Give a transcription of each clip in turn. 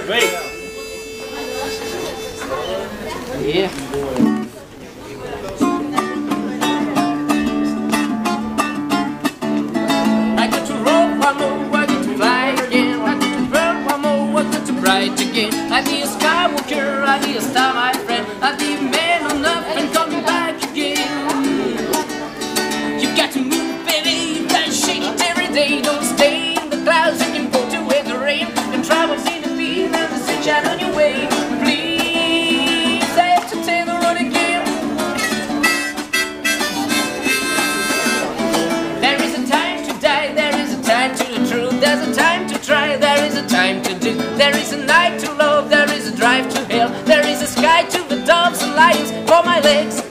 Great. Yeah. I got to roll one more, I got to fly again. I got to burn one more, I got to bright again. I be a skywalker, I be a star, my friend. I be a man on up and coming back again. You got to move, baby, you gotta shake it every day. Don't stay in the clouds, you can put away the rain. And travels in the field and the sunshine on your way. Please, I have to take the road again. There is a time to die, there is a time to the truth. There's a time to try, there is a time to do. There is a night to love, there is a drive to hell. There is a sky to the doves and lions for my legs.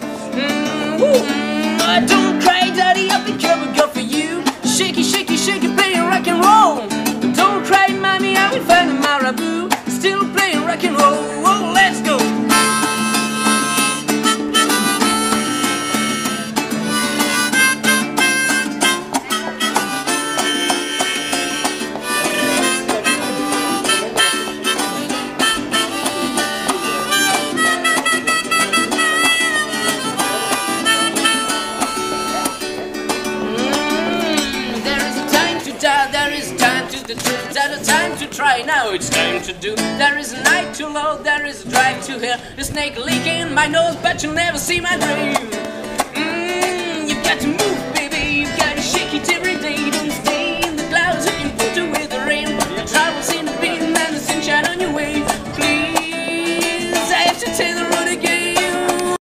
Don't cry, daddy, I'll be covered girl for you. Shaky, shaky, shaky, playing rock and roll. Don't cry, mommy, I will find a Marabu. Still playing rock and roll. Oh, let's go. There is time to the truth, there's a time to try, now it's time to do. There is a night to love, there is a drive to hell. The snake leaking my nose, but you'll never see my dream.